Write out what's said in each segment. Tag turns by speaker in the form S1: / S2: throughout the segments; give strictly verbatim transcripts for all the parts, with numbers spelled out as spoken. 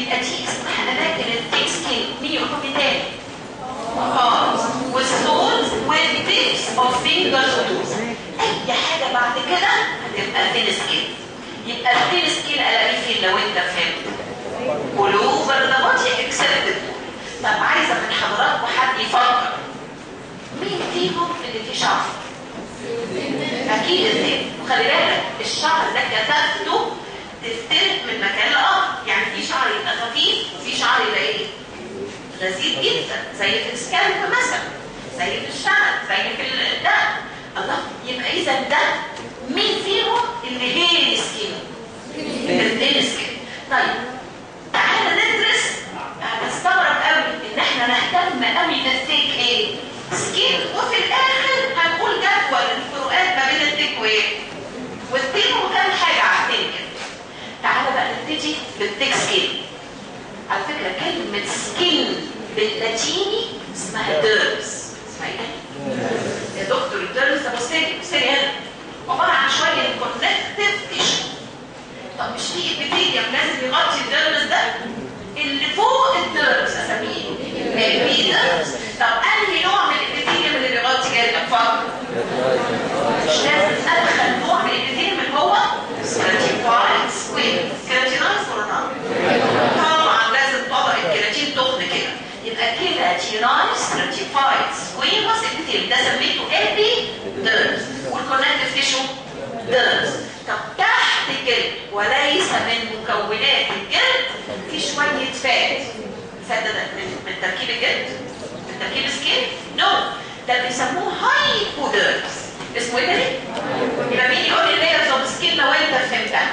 S1: يبقى دي اسمها اماكن الثيك سكين. مين يقول لي تاني؟ خالص. والسولز والتيبس اوف فينجرز وتوز. اي حاجه بعد كده هتبقى ثين سكين. يبقى الثين سكين الاقيه فين لو انت فهمت؟ all over the body except the toe. طب عايزه من حضراتكم حد يفكر مين فيهم اللي فيه شعر؟ اكيد الثين. وخلي بالك الشعر ده كثافته تختلف من مكان لاخر، يعني في شعر يبقى خفيف وفي شعر يبقى ايه؟ غزير جدا، زي في السكالب مثلا، زي في الشعر، زي في الدم. الله، يبقى اذا ده مين فيهم اللي هي سكين؟ الثين سكين. طيب تعالى ندرس. هنستغرب قوي ان احنا نهتم قوي بالثيك ايه؟ سكين، وفي الاخر هنقول جدول الفروقات ما بين الثيك وايه؟ والثين وكام حاجه على الثين كده. تعالى بقى نبتدي بالثيك سكين. على فكره كلمه سكين باللاتيني اسمها ديرمز. اسمها ايه؟ يا دكتور الديرمز ده بصي بصي هنا عباره عن شويه كونكتيف تيشو. طب مش في ابيثيليوم لازم يغطي الديرمز ده؟ اللي فوق الديرمز اسميه الابيديرمز. طب انهي نوع من الابيثيليوم اللي بيغطي جلدك؟ فقط مش لازم ادخل نوع من الابيثيليوم اللي هو كيراتينايز سكوير. كيراتينايز ولا نار؟ طبعا لازم طبق الكيراتين تخن كده. يبقى كيراتينايز كيراتيفايد سكوير بس ابيثيليوم ده سميته ابيديرمز، والكونكتيف تيشو ديرمز. طب تحت الجلد وليس من مكونات الجلد في شويه فات. الفات ده من, من تركيب الجلد؟ من تركيب سكين؟ نو no. ده بيسموه هايبوديرمز. اسمه ايه ده؟ يبقى مين يقول لي لايرز اوف سكين لو انت فهمتها؟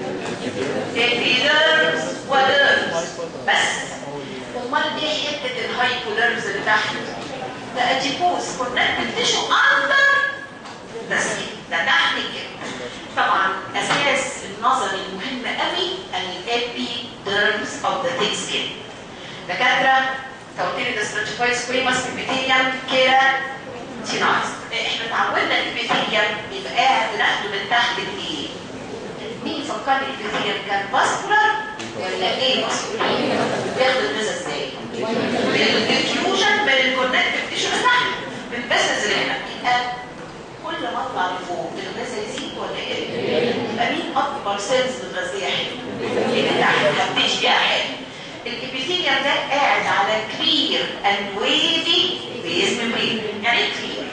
S1: ابيديرمز وديرمز بس. امال ايه حته الهايبوديرمز اللي تحت؟ ده اديبوز كونكتيف تيشو اندر ذا سكين، ده تحت الجلد. طبعا اساس النظري المهم قوي الابيديرمز اوف ذا ثيك سكين. دكاتره توتيل الستراتيفايد سكويموس ابيثيليوم كيراتينايز. احنا اتعودنا الابيثيليوم بيبقى قاعد ناخده من تحت الايه؟ مين فكرني الابيثيليوم كان فاسكولار ولا ايه؟ فاسكولار. بياخد الغذاء ازاي؟ بالديفيوجن من الكونكتيف تيشو تحت من الفيسلز اللي هنا. يبقى كل ما اطلع لفوق الغذاء يزيد ولا ايه؟ يبقى مين اكبر سيلز متغذيه حلو؟ اللي تحت هبتدي بيها حلو. الابيثيليوم ده قاعد على كلير اند ويفي بيز ممبرين. يعني ايه كلير؟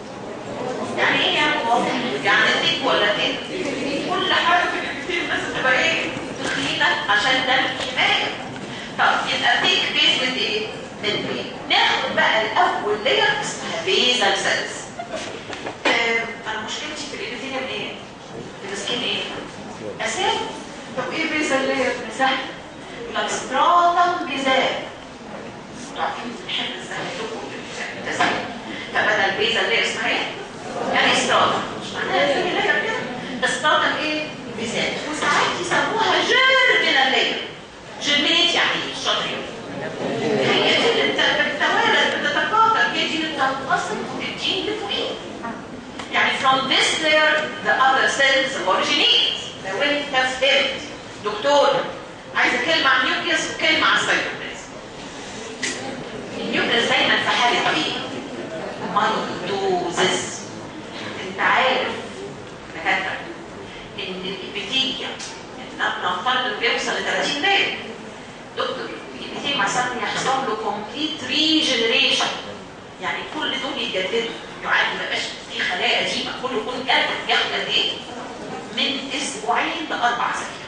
S1: يعني ايه يعني واضح؟ يعني ثيك ولا كده؟ كل حاجه في الابيثيليوم لازم تبقى ايه؟ تخينه عشان ده الحمايه. طب يبقى ثيك بيز من ايه؟ ممبرين. ناخد بقى الاول لاير اسمها بيزال سيلز. انا مشكلتي في الابيثيليوم ايه؟ في السكين ايه؟ اساسا. طب ايه بيزال لاير؟ سهل. ستراتم بيزال. عارفين بنحب ازاي لكم التسميه. فبدل بيزال لاير اسمها ايه؟ يعني ستراتم. مش معناها في لاير كده. ستراتم ايه؟ بيزال. وساعات يسموها جيرمينال لاير. جيرمينيت يعني ايه؟ شاطرين. هي دي اللي بتتوالد بتتكاثر، هي دي اللي بتنقسم وتدين اللي فوقيه. يعني from this layer the other cells originate. لو انت فهمت دكتور عايزه كلمه عن النيوكليوس وكلمه عن السيتوبلازم. النيوكليوس دايما في حاله ايه؟ مايتوزيس. انت عارف دكاتره ان الابيثيليوم نفترض انه بيوصل ل ثلاثين لاير. دكتور الابيثيليوم عشان يحصل له كومبليت ريجنريشن، يعني كل دول يتجددوا، يعني ما يبقاش في خلايا قديمه، كله يكون جدد. ياخد قد ايه؟ من اسبوعين لاربع اسابيع.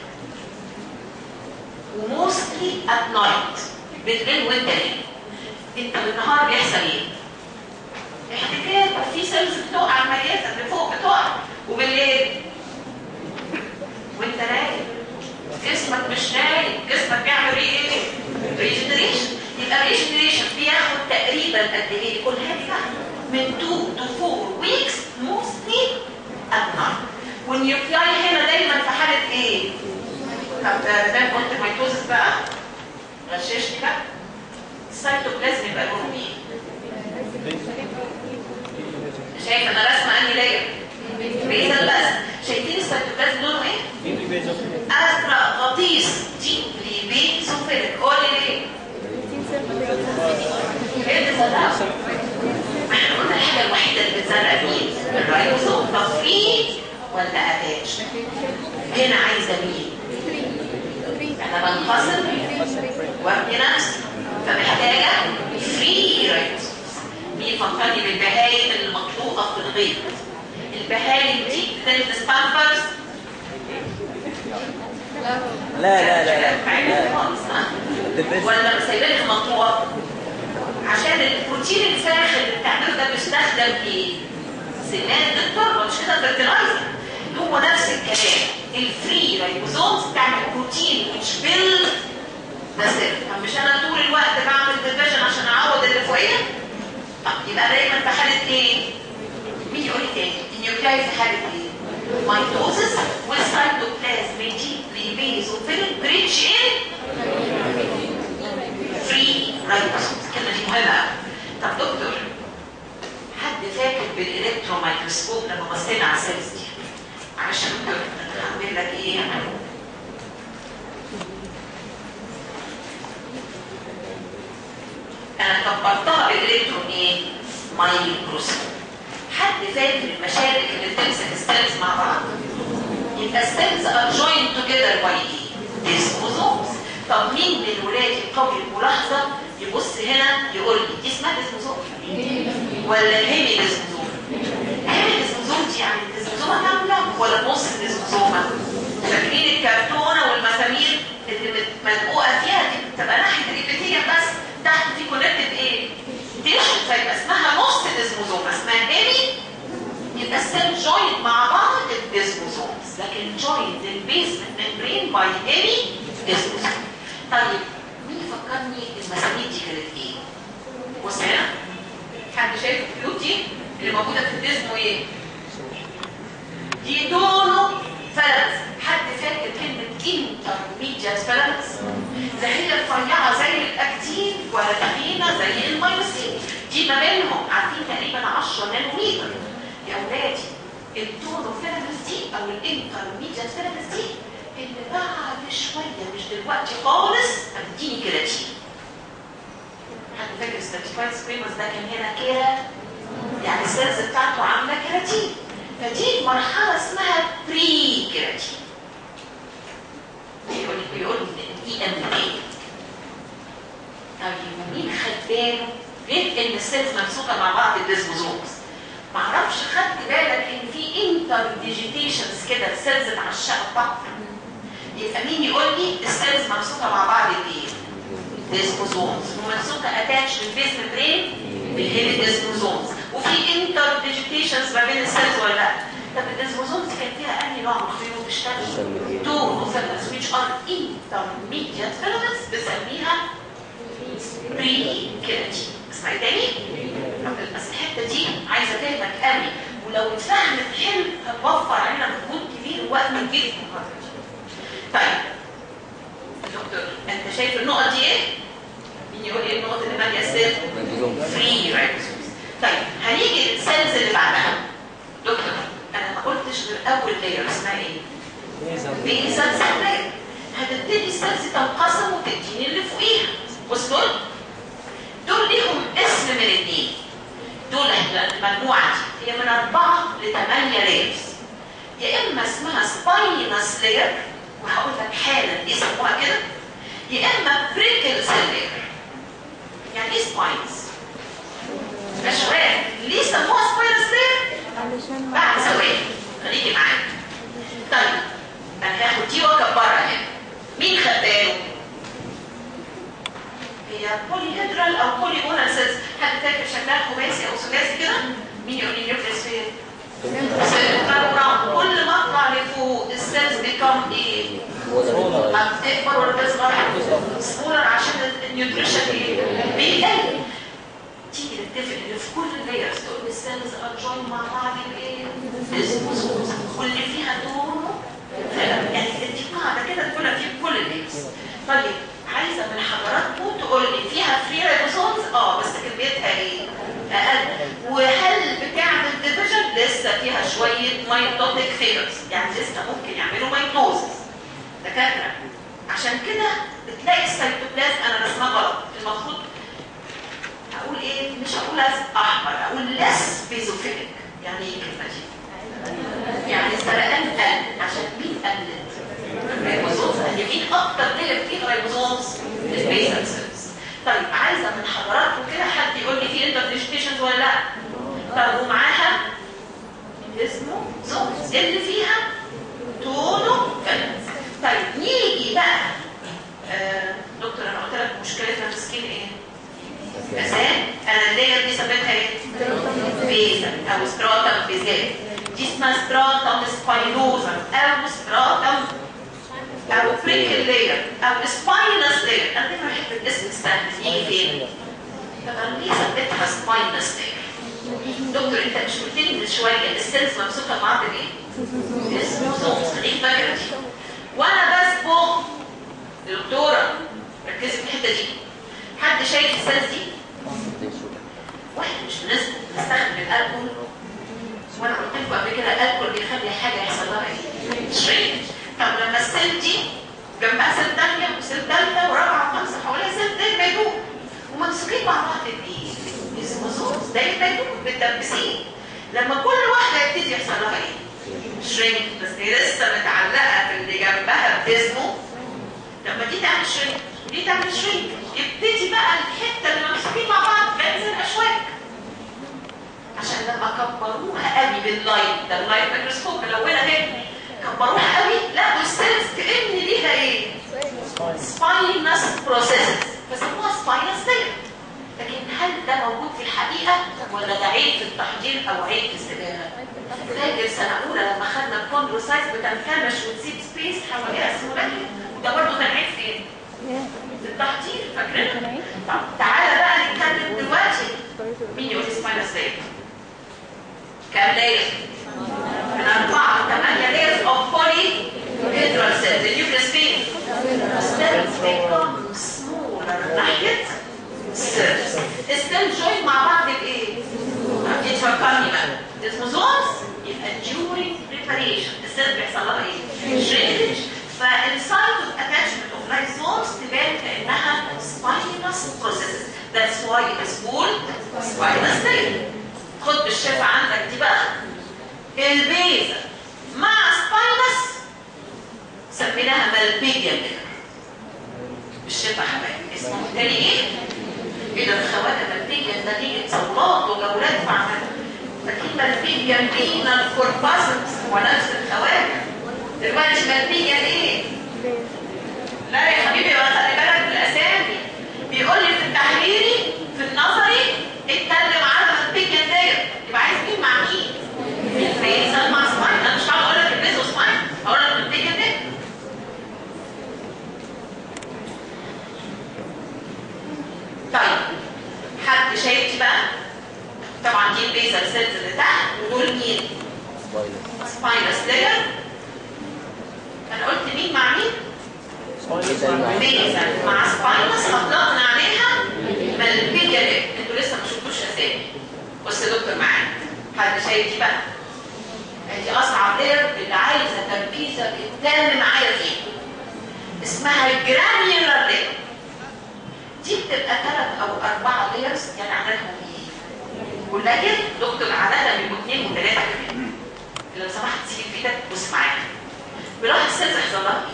S1: وموستلي ات نايت، بالليل وانت نايم. انت بالنهار بيحصل ايه؟ احتكاك، وفي سيلز بتقع الميته اللي فوق بتقع، وبالليل وانت نايم جسمك مش نايم، جسمك بيعمل ايه؟ ريجنريشن. يبقى ريجنريشن بياخد تقريبا قد ايه؟ كل هذه من اتنين to four weeks mostly at night. والنيوكلاي هنا دايما في حاله ايه؟ طب زي ما قلت ميتوزس بقى غششني بقى. السيتوبلازم يبقى لونه ايه؟ شايف انا رسمه انهي لاير؟ بيزل بس. شايفين السيتوبلازم لونه ايه؟ ازرق غطيس، ديبلي بيزوفيليك. هنا عايزه مين؟ انا بنقسم وابني نفسي، فمحتاجه فري رايبوسومز. مين فكرني بالبهايم المطلوقه في الغيط؟ البهايم دي بتلبس بامبرز؟
S2: لا لا لا
S1: لا ولا سايبينها مطلوقه؟ عشان البروتين الفاخر اللي بتعمله ده بيستخدم ايه؟ سماد التربه، مش كده فيرتلايزر. هو نفس الكلام، الفري رايبوزومز بتعمل بروتين مش بيل ده سر. مش انا طول الوقت بعمل ديفيجن عشان اعوض اللي فوقيه؟ طب يبقى دايما في حاله ايه؟ مين يقول لي تاني؟ النيوكلاي في حاله ايه؟ ميتوزس والسيتوبلازم ديبلي بيزوفيل بريتش ان فري رايبوسومز. الكلمه دي مهمه قوي. طب دكتور، حد فاكر بالالكترون مايكروسكوب لما بصينا على السيلز دي؟ معلش يا دكتور انا هعمل لك ايه؟ انا كبرتها بالالكترون ايه؟ مايكروسكوب. حد فاكر المشابك اللي بتمسك السيلز مع بعض؟ يبقى السيلز ار جوينت توجذر باي ايه؟ ديسموزومز. طب مين من الولاد القوي الملاحظه يبص هنا يقول لي دي اسمها ديسموزوم ولا الهيمي ديسموزوم؟ الهيمي ديسموزوم دي يعني الديسموزومه كامله ولا نص الديسموزومه؟ فاكرين الكرتونه والمسامير اللي مدقوقه فيها دي بتبقى ناحيه الابيثيليوم بس، تحت في كونكتد ايه؟ تيشو، فيبقى اسمها نص ديسموزوم، اسمها هيمي. يبقى السيل جوينت مع بعض الديسموزومز، لكن جوينت البيزمنت ممبرين باي هيمي ديسموزوم. طيب مين فكرني المسامير دي كانت ايه؟ بص هنا، حد شايف الخيوط دي اللي موجوده في الديسمو ايه؟ دي دونو فلانكس. حد فاكر كلمه انترميديات فلانكس؟ ده هي رفيعه زي الاكتين ولا تخينه زي المايوسين. دي ما بينهم عارفين تقريبا عشرة نانومتر. يا اولادي الدونو فلانكس دي او الانترميديات فلانكس دي اللي بعد شويه مش دلوقتي خالص هتديني كيراتين. حد فاكر ستاتيفايد سكريمرز ده كان هنا كده؟ يعني السيلز بتاعته عامله كيراتين، فدي مرحله اسمها بري كيراتين. بيقول بيقول دي ام ايه. طيب مين خد باله غير ان السيلز ممسوكه مع بعض الديسموزومز؟ معرفش خدت بالك ان في انتر ديجيتيشنز كده السيلز اتعشقوا بعض؟ يبقى مين يقول لي السيلز ممسوكه مع بعض بايه؟ ديسموزومز، وممسوكه اتاتش للبيز ممبرين بالهيمي ديسموزومز، وفي انتر ديجيتيشنز ما بين السيلز ولا لا؟ طب الديسموزومز كان فيها انهي نوع من الخيوط بتشتغل؟ دو فيلمنتس which are intermediate filaments بسميها بري كيراتين. اسمعي تاني؟ بس الحته دي عايزه فهمك قوي، ولو اتفهمت حلو هتوفر علينا مجهود كبير ووقت كبير في المحاضره. طيب دكتور انت شايف النقط دي ايه؟ مين يقول ايه النقط اللي ماليه السيل؟ فري رايبوسومز. طيب هنيجي للسيلز اللي بعدها. دكتور انا ما قلتش غير اول لاير اسمها ايه؟ بيزل سيل. هتبتدي السيلز تنقسم وتديني اللي فوقيها. بص دول دول ليهم اسم من اثنين. دول المجموعه دي هي من اربعه لثمانيه لايرز. يا اما اسمها سباينس لاير وهقول لك حالا ليه سموها كده، يا اما بريكل سيل لاير. يعني ايه سباينس؟ اشوار ليه سموها سباينس لاير؟ بعد ثواني خليكي معايا. طيب انا هاخد دي واكبرها هنا. مين خد باله؟ هي بوليهيدرال او بوليجونال سيلز. حد فاكر شكلها خماسي او ثلاثي كده؟ مين يقول لي نيوكليس فين؟ كل ما اطلع لفوق السيلز بيكم ايه؟ هتكبر ولا تصغر؟ صغير عشان النيوتريشن ايه؟ بيقل. تيجي نتفق ان في كل اللايرز تقول السيلز ارجوين مع بعض بايه؟ ديسموزومز، واللي فيها دونو يعني دي قاعده كده تقولها في كل اللايرز. طيب عايزه من حضراتكم تقول لي فيها فري رايبوسومز؟ اه بس كميتها ايه؟ اقل. وهل بتعمل ديفيجن؟ لسه فيها شويه مايتوتيك فيجرز، يعني لسه ممكن يعملوا مايتوزس. دكاتره عشان كده بتلاقي السيتوبلازم انا رسمها غلط. المفروض اقول ايه؟ مش هقول احمر، اقول لس بيزوفيليك. يعني ايه الكلمه دي؟ يعني السرقان قل. عشان مين قلت؟ اكتر لير فيه رايبوزومز البيزل سيلز. طيب عايزه من حضراتكم كده حد يقول لي في انترفيشنز ولا لا؟ طب ومعاها اسمه زومز اللي فيها تونو فيلمز. طيب نيجي بقى آه دكتور انا قلت لك مشكلتنا في السكين ايه؟ اسان انا اللير دي سميتها ايه؟ بيزل او ستراتم بيزل. دي اسمها ستراتم سباينوزم او ستراتم او بريكل لاير او سباينس لاير. انا دايما بحب الاسم السهل يجي فين؟ طبعا ليه سميتها سباينس لاير؟ دكتور انت مش قلت لي من شويه السيلز ممسوكه ببعض بايه؟ اسمه زومز. خليك فاكره دي. وانا بسبق دكتوره ركزي في الحته دي. حد شايف السيلز دي؟ واحد مش مناسب نستخدم الالكول. وانا قلت لكم قبل كده الالكول بيخلي حاجه يحصل لها ايه؟ شرينج. طب لما السيل دي جنبها سيل ثانيه وسيل ثالثه ورابعه وخمسه حواليها سيل داير بيدوب وممسوكين مع بعض بايه؟ اسمه زومز داير بيدوب متدبسين. لما كل واحده يبتدي يحصل لها ايه؟ شرينج. بس هي لسه متعلقه في اللي جنبها بجسمه. لما دي تعمل شرينج ودي تعمل شرينج يبتدي بقى الحته اللي ممسوكين مع بعض تنزل اشواك. عشان لما كبروها قوي باللايت، ده اللايت ميكروسكوب ملونه اهي، كبروها قوي لقوا السيلز كأن ليها ايه؟ سباينس بروسيس فسموها سباينس لاير. لكن هل ده موجود في الحقيقه ولا ده عيب في التحضير او عيب في السباقه؟ فاكر سنه اولى لما خدنا الكوندروسايت بتنكمش وتسيب سبيس حواليها اسمولاريا، وده برضه كان عيب فين؟ في التحضير. فاكرين؟ طب تعالى بقى نتكلم دلوقتي. مين يقول سباينس لاير؟ كام لاير؟ من أربعة ثمانية layers of polyhedral cells. The nucleus فين؟ cells become smaller ناحية cells. السيل join مع بعض بإيه؟ يتفكرني بقى. اسمه زومز يبقى during preparation. السيل بيحصل لها إيه؟ shrinkage. فالسايت of attachment of lysosomes تبان كأنها spinous processes. That's why it is called spinous layer. خد بالشفة عندك دي بقى. البيزا مع سباينس سميناها مالبيجيان لير. بالشفة حبايبي اسمه التاني ايه؟ ايه ده الخواجة مالبيجيان ده نيجي تصورات وجولات فعلا. لكن مالبيجيان بينا الكورباسنس هو نفس الخواجة. دلوقتي مالبيجيان ايه؟ لا يا حبيبي بقى خلي بالك من الاسامي. بيقول لي في التحريري في النظري اتكلم على مالبيجيان لير. يبقى عايز مين مع مين؟ البيزل مع سباين. انا مش هقعد اقول لك البيز وسباين، هقول لك البيجن ده. طيب حد شايف دي بقى؟ طبعا دي البيزل سيلز اللي تحت ودول مين؟ سباينس لاير. انا قلت مين مع مين؟ بيزل مع سباينس اطلقنا عليها مالبيجن لير. انتوا لسه ما شفتوش اسامي. بص يا دكتور معايا. حد شايف دي بقى؟ دي اصعب لير اللي عايزه تركيزه بالتام معايا فيها. اسمها الجرانيولار لير. دي بتبقى ثلاث او اربعه ليرز يعني عددهم ايه؟ قليل. دكتور عددها بيبقوا اثنين وثلاثه كمان. لو سمحت سيب في ايدك بص معايا. بلاحظ السيلز هيحصل لها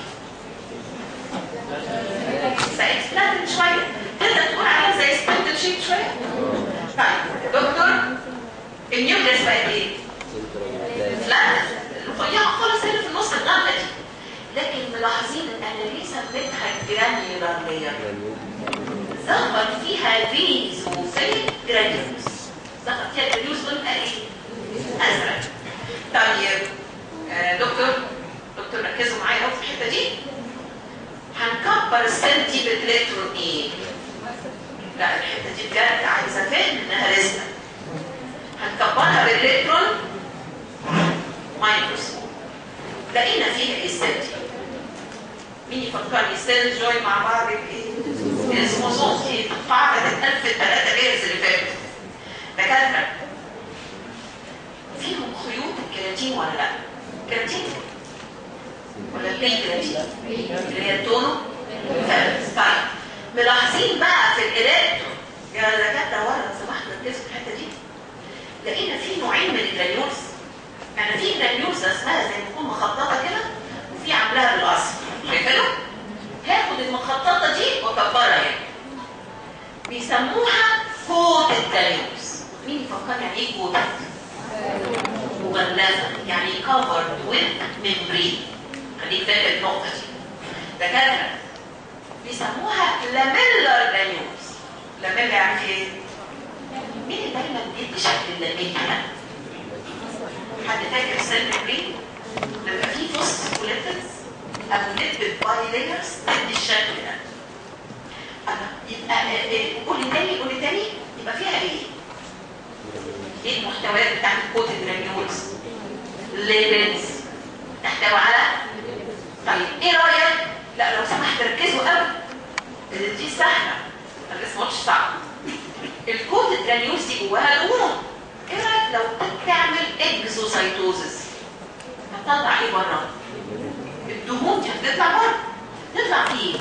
S1: ايه؟ بقت فلاتن شويه. تقدر تقول عليها زي سبوتل شيب شويه. طيب دكتور النيوكليس بقت ايه؟ لا رفيعه خالص هنا في النص الغامقه دي. لكن ملاحظين ان انا ليه سميتها الجرانيولار لير؟ ظهر فيها فيزوفيل جرانيولز. ظهر فيها الجرانيولز لونها ايه؟ ازرق. طيب آه دكتور دكتور ركزوا معايا قوي في الحته دي. هنكبر السيل دي بالالكترون ايه؟ لا الحته دي بجد عايزه فهم انها لسه. هنكبرها بالالكترون مايكروسكوب. لقينا فيها ايه السيل دي؟ مين يفكرني؟ السيل جوين مع بعض بايه؟ اسمه زومز. قاعده تتقال في الثلاثه ليرز اللي فاتوا. دكاتره فيهم خيوط الكيراتين ولا لا؟ كيراتين ولا البي كيراتين اللي هي التونو. طيب ملاحظين بقى في الالكترون يا دكاتره ورا لو سمحت ركزوا في الحته دي. لقينا في نوعين من الجرانيولز. يعني في جرانيولز اسمها زي ما تكون مخططه كده وفي عاملاها بالاصفر. شايفينه؟ المخططه دي واكبرها هنا. بيسموها كوتد جرانيولز. مين يفكر يعني ايه كوتد؟ مغلفه، يعني كفرد ويز ممبرين. خليك فاكر النقطه دي. دكاتره بيسموها لاميلر جرانيولز. لاميلر يعني ايه؟ مين اللي دايما بيدي شكل اللاميلر؟ حد فاكر السيل ممبرين؟ لما في فوسفوليبيدز او ليبيد باي لايرز تدي الشكل ده. يبقى قولي تاني قولي تاني يبقى فيها ايه؟ ايه المحتويات بتاعت الكوتد جرانيولز؟ ليبيدز تحتوي على. طيب ايه رايك؟ لا لو سمحت ركزوا قوي، دي سهله ما تسمعوش صعب. الكوتد جرانيولز دي جواها دهون. ايه رايك لو تعمل اكزوسايتوزس؟ هتطلع ايه بره؟ الدهون دي هتطلع بره. تطلع فيه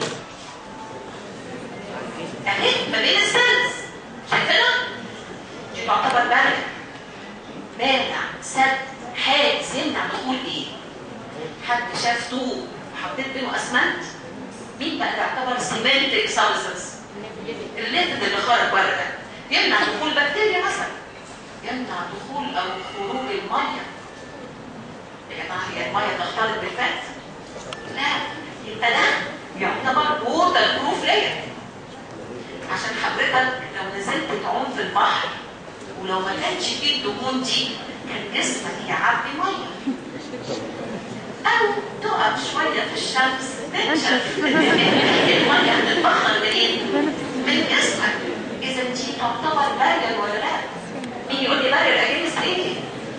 S1: اهي ما بين السيلز. شايفينها؟ دي تعتبر بارير، مانع سد حاجز يمنع دخول ايه؟ حد شاف طوب وحطيت بينه اسمنت؟ مين بقى تعتبر سيمنتك سابستنس؟ الليفد اللي خارج بره ده يمنع دخول بكتيريا مثلا، يمنع دخول او خروج الميه. يا جماعه هي الميه تختلط بالفات؟ لا، يبقى ده يعتبر ووتر بروف لاير. عشان حضرتك لو نزلت تعوم في البحر ولو ما كانش فيه الدهون دي كان جسمك يعبي ميه، او تقف شويه في الشمس تنشف الميه هتتبخر منين؟ من جسمك. اذا دي تعتبر بارير ولا لا؟ مين يقول لي بارير اجنس ايه؟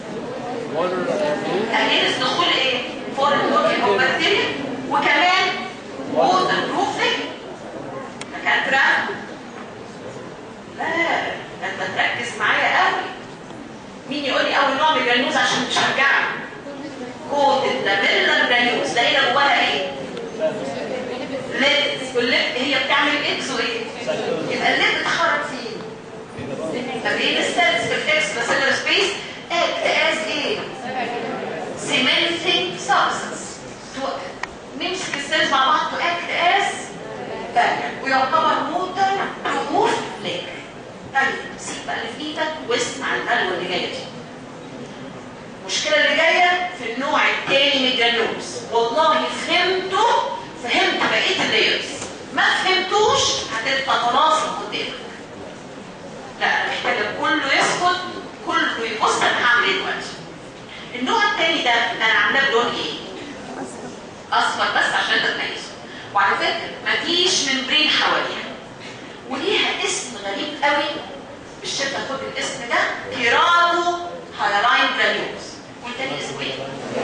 S1: اجنس دخول ايه؟ فورن بوكي او بكتيريا، وكمان ووتر بروف لاير. دكاتره لا انت تركز معايا قوي. مين يقول لي اول نوع من الجرانيولز عشان تشجعني؟ كوتد لاميلر جرانيولز. ده هنا جواها ايه؟ ليبيدز. والليبيد هي بتعمل اكزو ايه؟ يبقى الليبيد خرج فين؟ ما بين السيلز في الاكسترا سبيس. اكت از ايه؟ سيمنتنج سبستنس. نمسك السيلز مع بعض تو اكت از بارير ويعتبر ووتر بروف لاير. طيب سيب بقى اللي في ايدك واسمع البلوه اللي جايه دي. المشكله اللي جايه في النوع الثاني من الجرانيولز. والله فهمته فهمت بقيه اللايرز، ما فهمتوش هتبقى طلاسم قدامك. لا انا محتاجه كله يسكت، كله يبص انا هعمل ايه دلوقتي. النوع الثاني ده انا عاملاه بلون ايه؟ اصفر بس عشان تتميزوا. وعلى فكره مفيش ممبرين حواليها، وليها اسم غريب قوي. بالشده خد الاسم ده، كيراتو هايلاين جرانيولز. والتاني اسمه ايه؟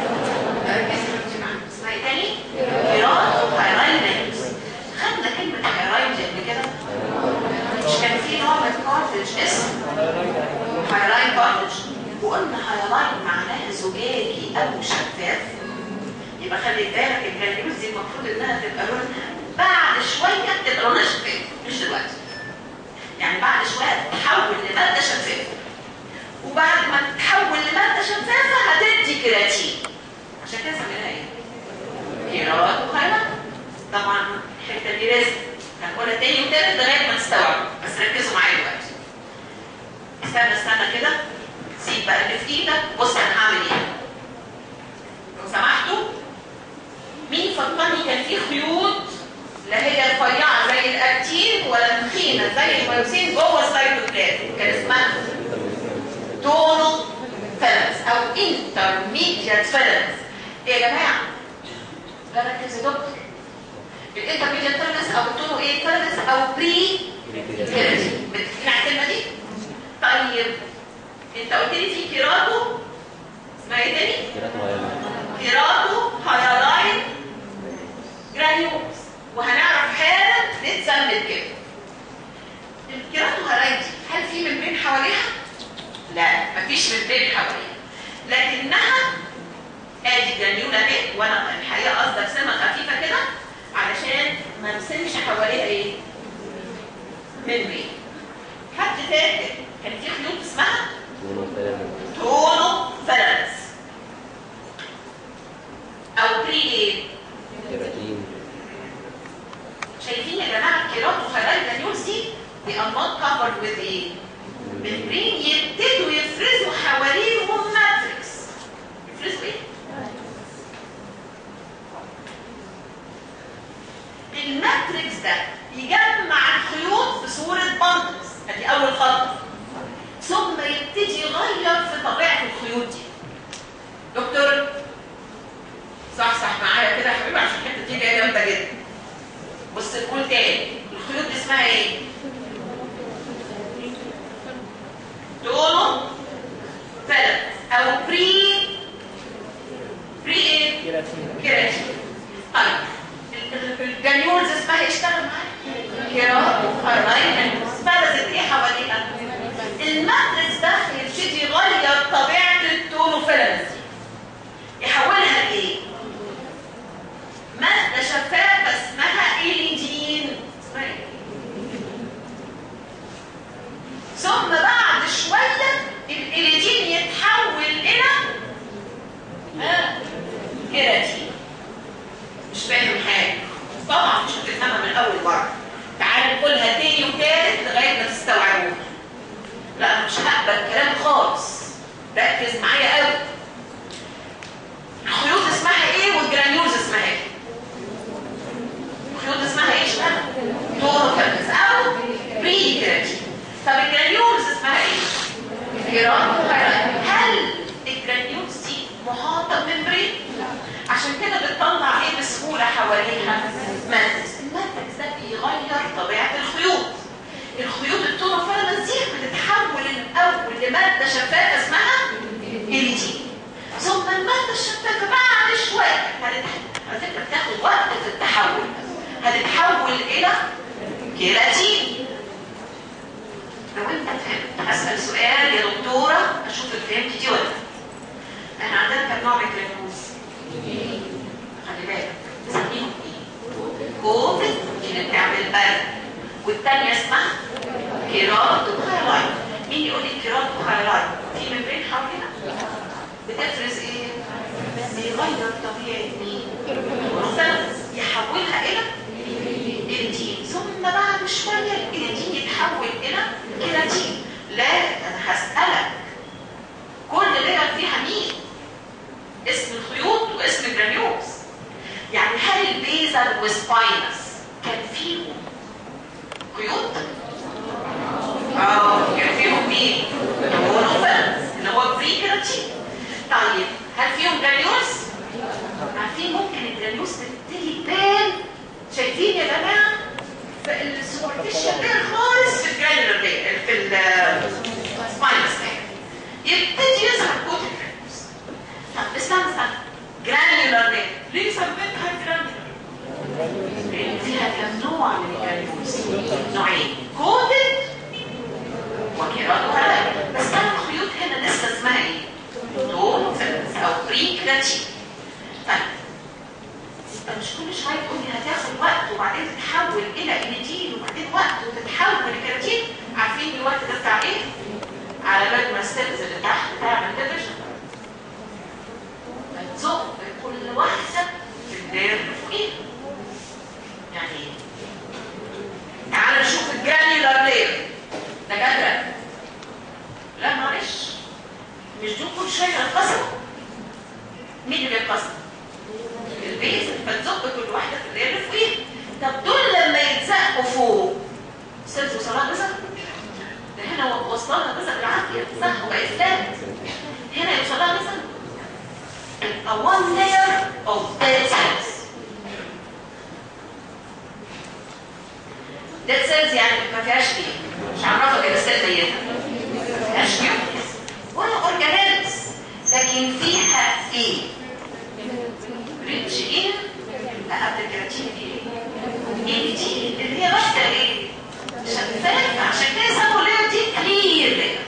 S1: اسمها ايه تاني؟ كيراتو هايلاين جرانيولز. خدنا كلمه هايلاين دي قبل كده؟ مش كان في نوع من الكارتج اسمه هايلاين كارتج؟ وقلنا هايلاين معناها زجاجي او شفاف. يبقى خلي بالك الجرانيولز دي المفروض انها تبقى لونها بعد شويه تبقى لونها شفاف، مش دلوقتي. يعني بعد شويه تتحول لماده شفافه، وبعد ما تتحول لماده شفافه هتدي كيراتين. عشان كده سميناها ايه؟ كيراتو هايلاين. طبعا الحته دي رزق هنقولها تاني وتالت لغايه ما تستوعبوا، بس ركزوا معايا دلوقتي. استنى استنى كده، سيب بقى اللي في ايدك. بص انا هعمل ايه؟ لو سمحتوا، مين فكرني كان في خيوط لا هي رفيعه زي الاكتين ولا تخينه زي الميوسين جوه السيتوبلازم؟ كان اسمها تونو فيلنس او انترميديات فيلنس. ايه يا جماعه؟ لا ركز يا دكتور. الانترميديات فيلنس او التونو ايه فيلنس او بري كيراتين. متفقين على الكلمه دي؟ طيب انت قلت لي في كيراتو اسمها ايه تاني؟ كيراتو هايلاين جرانيولز. وهنعرف حالا ليه اتسمت كده. الكيراتو هايلاين دي هل في ممبرين حواليها؟ لا مفيش ممبرين حواليها، لكنها ادي جرانيولا اهي. وانا الحقيقه قصدي ارسمها خفيفه كده علشان ما نرسمش حواليها ايه؟ ممبرين. حد فاكر كان في خيوط اسمها تونو فيلنس او بري ايه؟ راقبه الكلام خالص، ركز معايا قوي. الخيوط اسمها ايه والجرانيولز اسمها ايه؟ الخيوط اسمها ايه اشمعنى؟ تورفلز او بري كيراتين. طب الجرانيولز اسمها ايه؟ كيراتين. هل الجرانيولز دي محاطه بممبرين؟ عشان كده بتطلع ايه بسهوله حواليها؟ ماتريكس. الماتريكس ده بيغير طبيعه الخيوط. الخيوط التورفلز دي بتتحول الاول لماده شفافه اسمها كيراتين، ثم الماده الشفافه بعد شويه على فكره بتاخد وقت في التحول هتتحول الى كيراتين. لو انت فهمت هسال سؤال يا دكتوره اشوفك فهمتي دي ولا لا. احنا عندنا كم نوع من الجرانيولز؟ خلي بالك بنسميهم ايه؟ كوفيد اللي بتعمل برد، والثانيه اسمها كيراتوهايلايت. مين يقول لي كيراتوهايلايت؟ في ممبرين حوالينا بتفرز ايه؟ بيغير طبيعه مين؟ التورفلز يحولها الى كيراتين، ثم بعد شويه الكيراتين يتحول الى كيراتين. لا انا هسالك كل لير فيها مين؟ اسم الخيوط واسم الجرانيولز. يعني هل البيزل والسباينس كان فيهم خيوط؟ اه كان فيهم مين؟ التورفلز اللي هو بري كيراتين. طيب هل فيهم جرانيولز؟ عارفين ممكن الجرانيولز تبتدي تبان، شايفين يا جماعه في السوبرفيشال لير خالص في الجرانيولر لير في السباينس لير يبتدي يظهر كود الجرانيولز. طب استنى استنى جرانيولر لير ليه سميتها جرانيولر؟ لان فيها كم نوع من الجرانيولز؟ نوعين، كودد وكيراتوهايلايت. بس انا الخيوط هنا لسه اسمها ايه؟ تورفلز او بري كيراتين. طيب انت مش كل شويه تقول لي هتاخد وقت وبعدين تتحول الى كيراتين وبعدين وقت وتتحول لكيراتين. عارفين الوقت ده بتاع ايه؟ على بال ما السيلز اللي تحت تعمل ديفيجن فتزق كل واحده في اللير اللي فوقيها. يعني ايه؟ تعالى نشوف الجرانيولار لير دكاتره. لا معلش مش دول كل شويه ينقسموا. مين اللي بينقسم؟ البيز. فتزق كل واحده في اللير اللي فوقيها. طب دول لما يتزقوا فوق السيلز وصلها بزق، ده هنا وصلنا بزق بالعافيه صح وبقت فلات، هنا يوصلها بزق. a one layer of dead cells. dead cells يعني ما فيهاش ايه؟ مش عارفه كده السيل ديتها ما فيهاش نيوكليس ولا اورجانيلز، لكن فيها ايه؟ ريتش ايه؟ لا قبل الكيراتين دي ايه؟ دي اللي هي بس ايه؟ شفافه، عشان كده يسموا اللير دي كلير لير.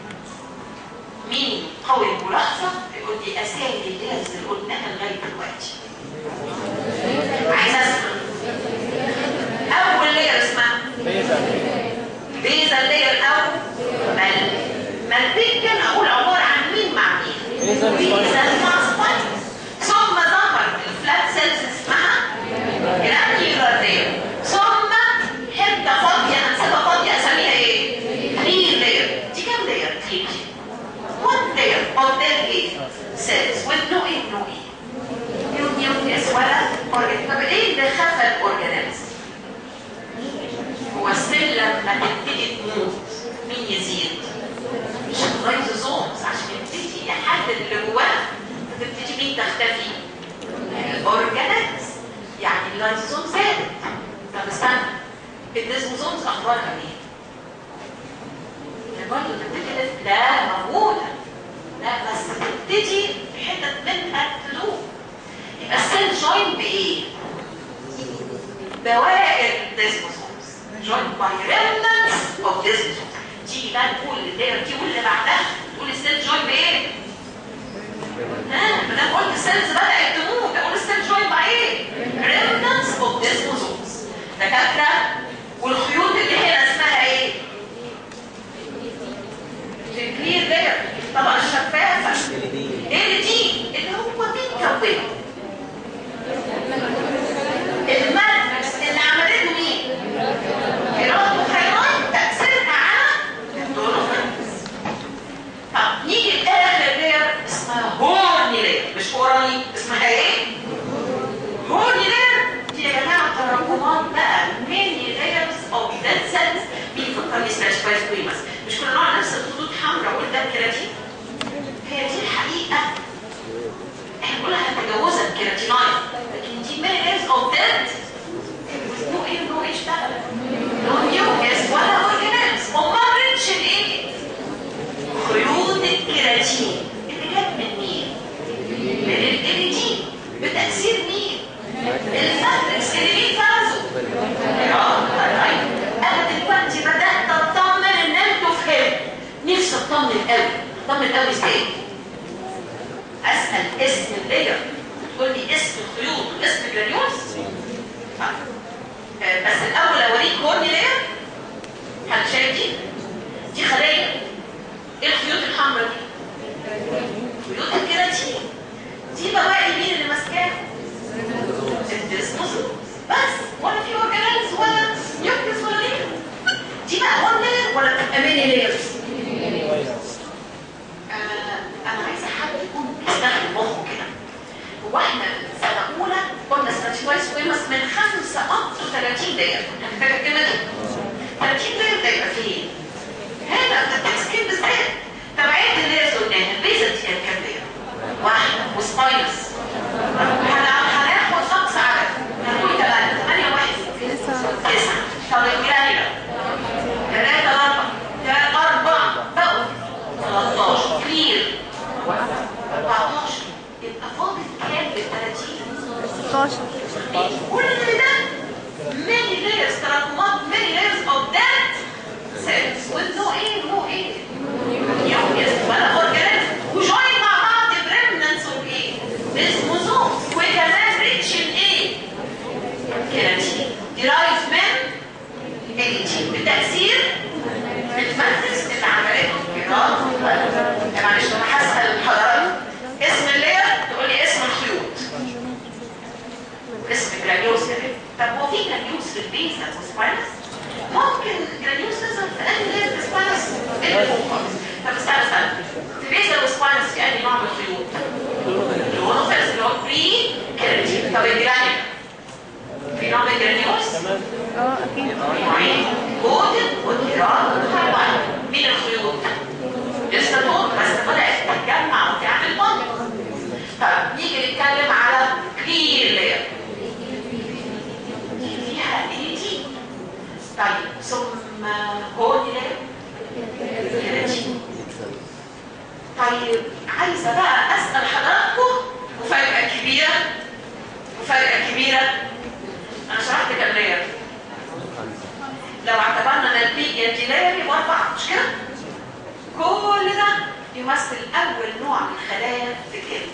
S1: مين قوي الملاحظه يقول لي اسامي الليرز اللي قلناها لغايه دلوقتي؟ عايز اسمع. اول لير اسمها بيزل لير او مال مالبين. كان اقول عباره عن مين مع مين؟ بيزل مع سباينس. ثم ظهر الفلات سيلز اسمها جرانيولار لير، ثم حته فاضيه هنسيبها فاضيه اسميها ايه؟ كلير لير. دي كام لير؟ كلير one layer of dead cells with no ايه no ايه نيوكليس ولا اورجانيل. طب ايه اللي خفى الاورجانيلز؟ هو السيل لما تبتدي تموت مين يزيد؟ مش اللايزوزومز عشان يبتدي يحدد اللي جواه، فتبتدي مين تختفي؟ الاورجانيلز. يعني اللايزوزوم زادت. طب استنى الديزموزومز اخبارها ايه؟ برضه تبتدي لا موجوده، لا بس تبتدي في حتت منها تدوب. يبقى السيل جوين بايه؟ دوائر الديزموزومز جوين باي ريمنانتس اوف ديزموزومز. تيجي بقى نقول الدايره دي واللي بعدها تقول السيل جوين بايه؟ ها ما دام قلت السيلز بدات تموت اقول السيل جوين باي ايه؟ ريمنانتس اوف ديزموزومز. دكاتره والخيوط اللي هنا اسمها ايه؟ الكلير لير طبعا الشفافه. ايه دي؟ اللي هو بيتكون المادة اللي عملته مين؟ كيراتوهايلايت تأثيرها على التورفلز. اطمن قوي ازاي؟ اسال اسم اللاير تقول لي اسم الخيوط واسم الجرانيولز. آه بس الاول اوريك هورني لاير. حد شايف دي؟ دي خلايا. ايه الخيوط الحمراء دي؟ خيوط الكيراتين. دي بواقي مين اللي ماسكاها؟ الديسموزوم بس، ولا في اورجانيلز ولا نيوكليس ولا ليه. دي بقى وان لاير ولا بتبقى ميني لايرز؟ آه انا عايزه حد يكون بيستخدم مخه كده. هو احنا سنه اولى قلنا ستراتيفايز سكويمس من خمسه اب تو ثلاثين دقيقه. هنحتاج الكلمه دي؟ ثلاثين دقيقه ده يبقى فين؟ هنا في التكسكين بالذات. تبعيه اللايرز قلناها البيزل كان كام لاير؟ واحده وسباينس. هناخد خمس عدد هنقول ثمانيه ثمانيه واحد تسعه. طب الجرانيولا ثلاثه اربعه ثلاثه اربعه بقوا ثلاثه عشر كلير اربعتاشر. يبقى فاضل كام بال ثلاثين؟ ستاشر. كل ده many layers تراكمات many layers of that cells with no ايه no ايه nucleus ولا organism وجوين مع بعض بريمنانس اوف ايه؟ ديسموزوم وكمان ريتش ان ايه؟ كيراتين ديرايف من الكيراتين بتأثير الماتريكس اللي عملته الجراد. معلش انا هسأل حضرتك اسم اللاير تقول لي اسم الخيوط اسم الجرانيوز كمان. طب هو في جرانيوز في البيز والسباينس؟ ممكن جرانيوز تظهر في انهي لاير في السباينس؟ اللي فوق خالص. طب استنى استنى في البيز والسباينس في انهي نوع من الخيوط؟ الهونوفيلز اللي هو بري كيراتين. طب الجرانيوز في نوع من الجرانيوز؟
S3: اه اكيد.
S1: نوعين جودن والكيرات والهايلايت. مين الخيوط؟ لسه طول بس بدأت تتجمع وتعمل بند. طب نيجي نتكلم على كلير لاير فيها ايه دي؟ طيب ثم هورني لاير كيراتين. طيب عايزه بقى اسال حضراتكم مفاجاه كبيره مفاجاه كبيره. انا شرحت كام لاير؟ لو اعتبرنا ان البي دي لاير يبقى اربعه مش كده؟ كل ده يمثل اول نوع من الخلايا في الجلد.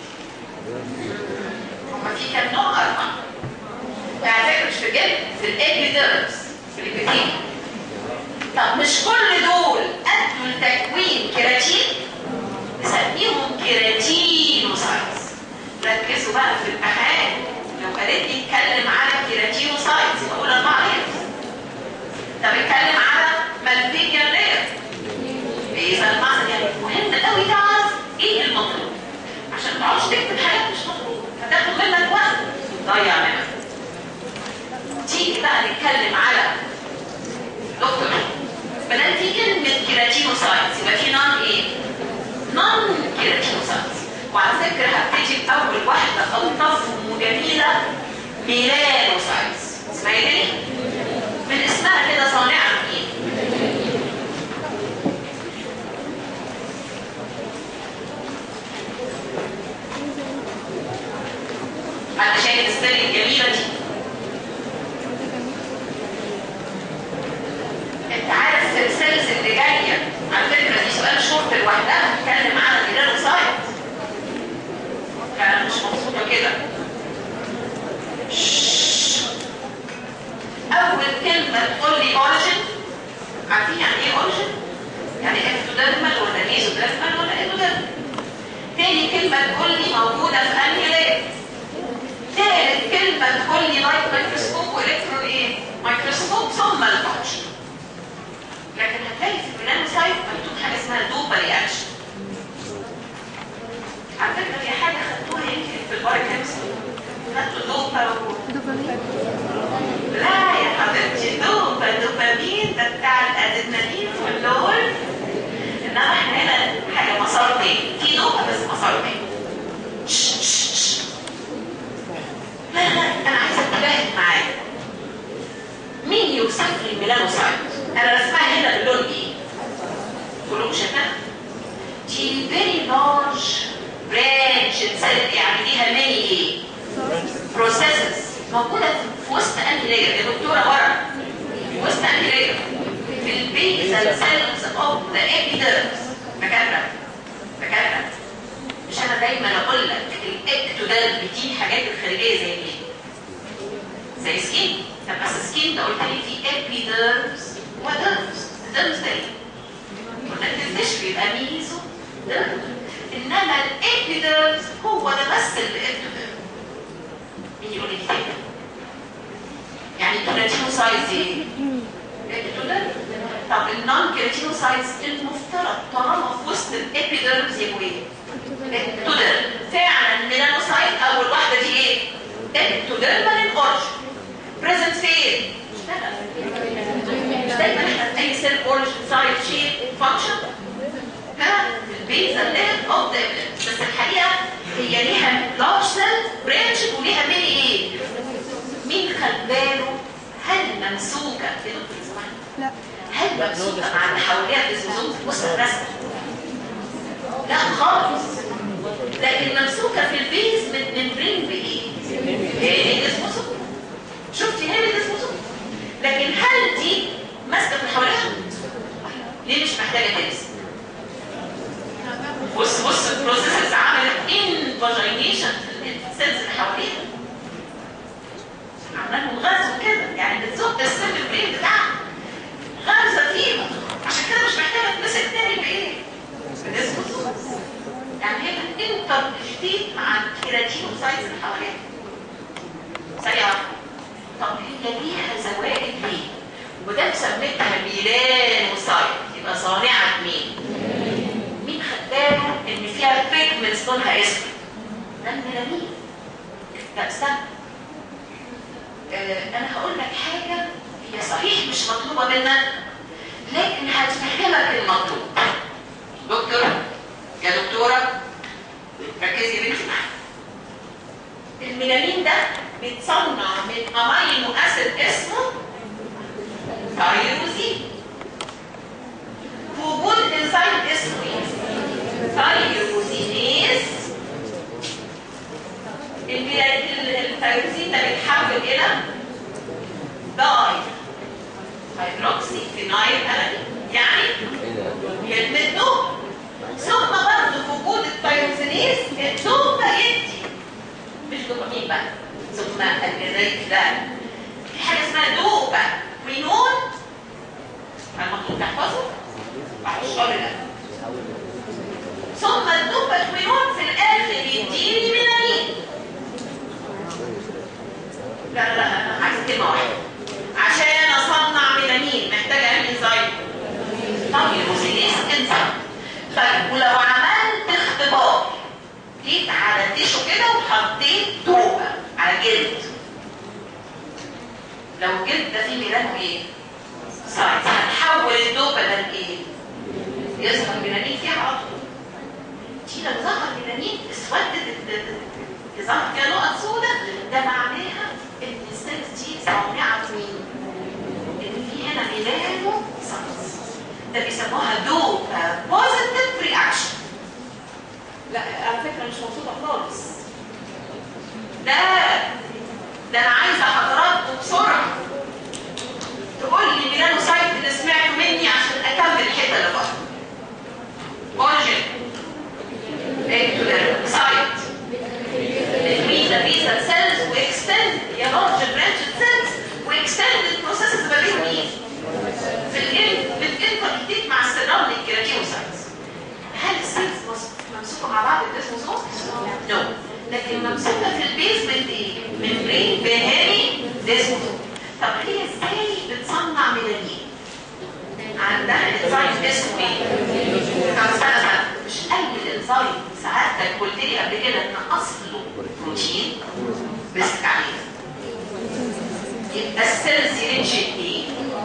S1: هما في كام نوع؟ اربعه. على فكره مش في الجلد، في الابيديرمس في الابيثيليوم. طب مش كل دول ادوا لتكوين كيراتين؟ نسميهم كيراتينوسايتس. ركزوا بقى في الامتحان لو قالت لي اتكلم على كيراتينوسايتس بقول اربعه لاير. طب اتكلم على مالبيجيا لاير. اذا المعنى يعني مهم قوي تعرف ايه المطلوب عشان ما تقعدش تكتب حاجات مش مطلوبه هتاخد منك وقت تضيع منك. تيجي بقى نتكلم على دكتور بدل في كلمه كيراتينوسايتس يبقى في نون ايه؟ نون كيراتينوسايتس. وعلى فكره هبتدي باول واحده الطف وجميله ميلانوسايتس. اسمها ايه؟ من اسمها كده صانعه ايه؟ حد شايف السيل الجميله دي؟ انت عارف السيلز اللي جايه على فكره دي سؤال شورت لوحدها بتتكلم على الميلانوسايت. فانا مش مبسوطه كده. اول كلمه تقول لي اوريجين. عارفين يعني ايه اوريجين؟ يعني اكتوديرمال ولا ميزوديرمال ولا اندوديرمال. تاني كلمه تقول لي موجوده في انهي لاير. ثالث كلمه تقول لي لايت مايكروسكوب والكترون ايه؟ مايكروسكوب ثم الفانكشن. لكن هتلاقي في الميلانوسايت مكتوب حاجه اسمها دوبا رياكشن. على فكره في حاجه خدتوها يمكن في البايوكيمستري. خدتوا دوبا و
S3: دوبامين.
S1: لا يا حبيبتي دوبا دوبامين ده بتاع الادرينالين واللول. انما احنا هنا حاجه مسار تاني. في دوبا بس مسار تاني. لا لا انا عايزه اتفاهم معايا. مين يوصف لي الميلانوسايت؟ انا رسمها هنا باللون ايه؟ كلكم شايفينها؟ دي very large branch cell يعني ليها many ايه؟ processes موجوده في وسط انهي لاير؟ يا دكتوره ورا في وسط انهي لاير؟ في البيزال cells of the epidermis. مكان ده فعلا. مش انا دايما اقول لك الاكتودال بتيجي حاجات الخارجيه زي ايه؟ زي سكين. طب بس سكين ده قلت لي في ابيديرمس وديرمس. الديرمس ده ايه؟ قلنا الفيش بيبقى ميزو ديرمس، انما الابيديرمس هو ده بس الاكتودال. مين يقول لي كده؟ يعني الكيراتينوسايتس ايه؟ اكتودال. طب النون كيراتينوسايتس المفترض طالما في وسط الابيديرمس يبقوا ايه؟ اكتودال. فعلا الميلانوسايت اول واحده دي ايه؟ اكتوديرمال اورجن. بريزنت فين؟ مش دايما احنا في اي سيل اورجن سايت شيب فانكشن ها البيزا ليف اوف ذا بس الحقيقه هي ليها لارج سيل برانش وليها ميني ايه؟ مين خد باله؟ هل ممسوكه في دكتور اسماعيل؟ لا. هل ممسوكه مع اللي حواليها بالزوم في وسط الرسم؟ لا خالص. لكن ممسوكه في البيز من ممبرين بايه؟ هي اسمه شفتي هي اللي اسمه. لكن هل دي ماسكه في حواليها؟ ليه مش محتاجه تلبس؟ بص بص البروسيسز عملت انفاجينيشن في السيلز اللي حواليها. عملهم غزو كده، يعني بتزق السيل البرين بتاعها غرزه فيهم، عشان كده مش محتاجه تمسك تاني بايه؟ بالاسمه. يعني هي انترشتيت مع الكيراتينوسايتس اللي حواليها. سريعه. طب هي ليها زوائد ليه؟ وده سميتها ميلانوسايت، يبقى صانعه مين؟ مين خد باله ان فيها بيجمنتس لونها اسود؟ ده الميلانين. لا استنى. آه انا هقول لك حاجه هي صحيح مش مطلوبه منك، لكن هتفهمك المطلوب. دكتور يا دكتوره ركزي بنتي معايا. الميلانين ده بيتصنع من امينو اسيد اسمه تايروزين. في وجود انزيم اسمه ايه؟ تايروزينيز. التايروزين ده بيتحول الى داي هيدروكسي فينايل الانين، يعني يلمدوه. ثم برضه في وجود التايروزينيز الدوبا يدي مش دوبامين بقى، ثم الجزائر ده في حاجه اسمها دوبا كوينون. المطلوب تحفظه بعد الشهر ده. ثم الدوبا كوينون في الاخر يديني ميلانين. لا لا لا انا عايزه كلمه واحده. عشان اصنع ميلانين محتاجه انهي انزيم؟ تايروزينيز انزيم. طيب ولو عملت اختبار جيت على تيشو كده وحطيت دوبا على جلد، لو الجلد ده فيه ميلانو ايه؟ سايت، هتحول الدوبا ده لايه؟ يظهر ميلانين فيها على طول. دي لو ظهر ميلانين اسودت ظهر فيها نقط سوداء، ده معناها ان السيلز دي صانعه مين؟ ان في هنا ميلانو سايت. ده بيسموها دوبا بوزيتيف رياكشن. لا على فكره مش مبسوطه خالص. ده ده انا عايزه حضراتكم بسرعه تقول لي ميلانوسايت اللي سمعتوا مني عشان اكمل الحته اللي بره. اوريجين اكتوديرمال سايت between the basal cells واكستند يا لارج برانش سيلز واكستند البروسيسز ما بينهم ايه؟ في الجلد بتنتركتيت مع السيراميك كيراتينوسايتس. هل السيلز ممسوكه مع بعض بالاسموزوم؟ نو. لكن ممسوكه في البيزمنت ايه؟ ممبرين بهاري ديسموزوم. طب هي ازاي بتصنع ميلانين؟ عندها انزيم اسمه ايه؟ طب استنى استنى مش اي انزيم. ساعتك قلت لي قبل كده ان اصله بروتين بس عليه. يبقى السيلز ينشئ ايه؟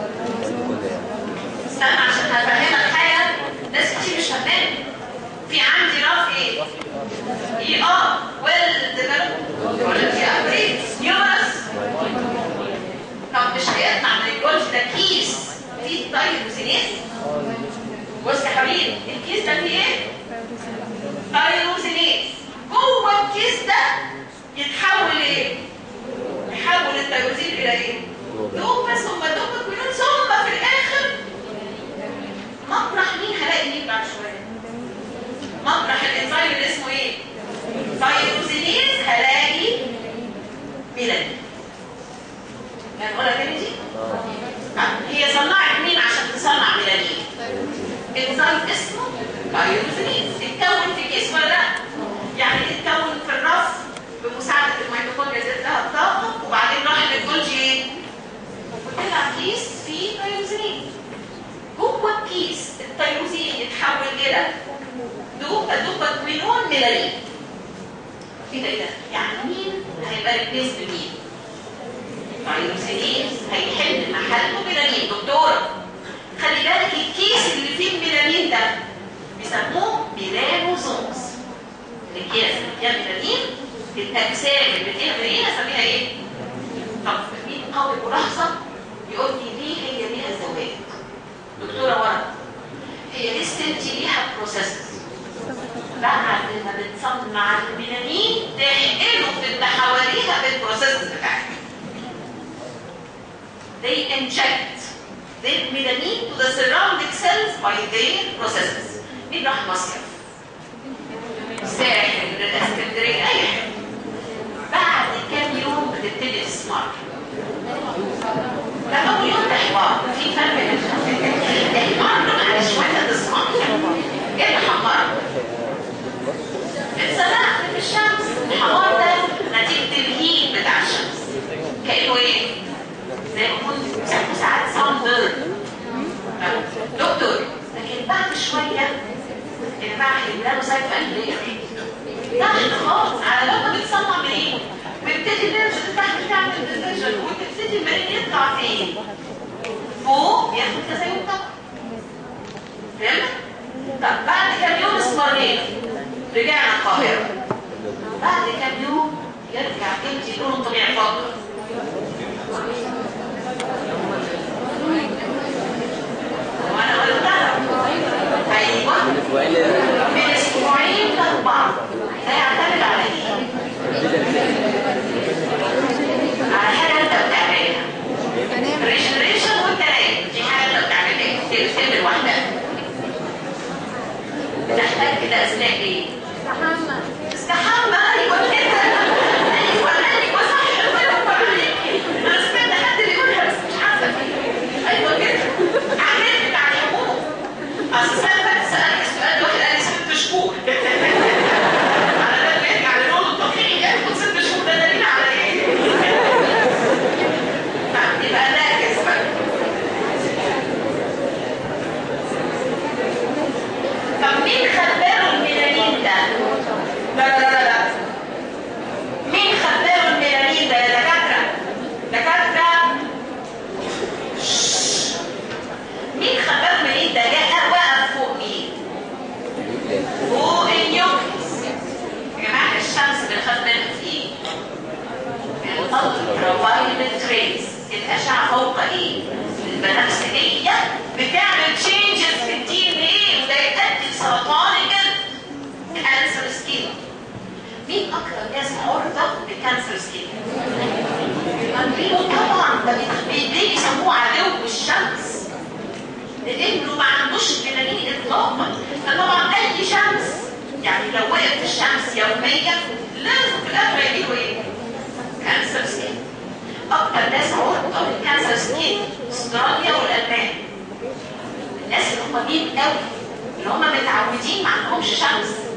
S1: استنى عشان هفهمك حاجه ناس كتير مش فاهمانه. في عندي رف ايه؟ اي ار ويل ديفلوبد كواليتي ابريد نيومرس. طب مش هيطلع من الجولج ده كيس فيه تايروزينيز؟ بص يا حبيبي الكيس ده فيه ايه؟ تايروزينيز. جوه الكيس ده يتحول ايه؟ يحول التايروزين الى ايه؟ دوبا ثم دوبا كوينون ثم في الاخر مطرح مين هلاقي مين بعد شويه؟ مطرح ميلانين. يعني نقولها تاني دي؟ هي صنعت مين عشان تصنع ميلانين؟ انزيم اسمه تايروزينيز. اتكون في كيس ولا لا؟ يعني اتكون في الرف بمساعده الميتوكوندريا زادت لها الطاقه، وبعدين راح للجولجي ايه؟ وطلع كيس فيه تايروزينيز. جوه الكيس التايروزين يتحول الى دوبا دوبامينون ميلانين. ايه ده ايه ده؟ يعني مين هيبقى ريبليس بمين؟ تايروزينيز هيحل محله ميلانين. دكتوره خلي بالك الكيس اللي فيه الميلانين ده بيسموه ميلانوزومز. الكيس اللي فيها ميلانين الاجسام اللي فيها ميلانين اسميها ايه؟ طب مين قوي ملاحظه يقول لي ليه هي ليها زواج؟ دكتوره ورد هي ليه ستنتي ليها بروسيسز بعد ما بتصنع الميلانين تحقنه في اللي حواليها بالبروسيسز بتاعتها. They inject the melanin to the surrounding cells by their processes. مين راح مصيف؟ الساحل، الاسكندريه، اي حاجه. بعد كام يوم بتبتدي تسمر. لا اول يوم ده حوار، في فرق بين الحمار على شويه تسمر. ايه اللي حمار؟ اتسلقت في الشمس. الحمار ده نتيجه الهيت بتاع الشمس. كانه ايه؟ زي ما كنت بيسموه ساعات ساندر. دكتور لكن بعد شويه اللي بقى هيبقى له سايف قلبيه تحت خالص على لما بتصنع من ايه؟ ويبتدي النرجس تحت تعمل ديفيجن وتبتدي المريء يطلع فين؟ فوق ياخد كذا يوم طبعا. فهمت؟ طب بعد كام يوم اسمرينا رجعنا القاهره. بعد كام يوم يرجع جلدي لونه الطبيعي فضل. وانا قلتها ايوه من اسبوعين لاربعه. ده يعتمد على ايه؟ على حاجه انت بتعملها. ريجنريشن وانت نايم دي حاجه انت بتعملها تقسم لوحدها. بتحتاج كده اثناء ايه؟ استحمى. استحمى ايوه كده. ايوه ايوه صح. انا سمعت حد بيقولها بس مش عارفه. ايوه كده. عملت بتاع الحبوب. اصل سالت سالت السؤال ده واحد قال لي ست شهور. على ده بيرجع للون الطبيعي ياخد ست شهور. ده دليل على ايه؟ يبقى ناقص بقى. طب مين خد باله الميلانين ده؟ لا لا لا لا. مين خد باله الميلانين ده يا دكاتره؟ دكاتره مين خد باله الميلانين ده؟ جاء وقف فوق مين؟ فوق النيوكليس. يا جماعه الشمس بنخاف منها في ايه؟ الالترافايولت ريز. الاشعه فوق ايه؟ البنفسجيه بتعمل تشينجز في الدي ان ايه وده يؤدي لسرطان الجلد. كانسر سكين. مين اكتر ناس عرضه لكانسر سكين؟ البيض طبعا. ده ليه بيسموه عدو الشمس؟ لانه ما عندوش ميلانين اطلاقا. فطبعا اي شمس يعني لو وقف في الشمس يوميا لازم في الاخر يجيله ايه؟ كانسر سكين. اكتر ناس عرضه للكانسر سكين استراليا والالمان. الناس القديم قوي اللي هم متعودين ما عندهمش شمس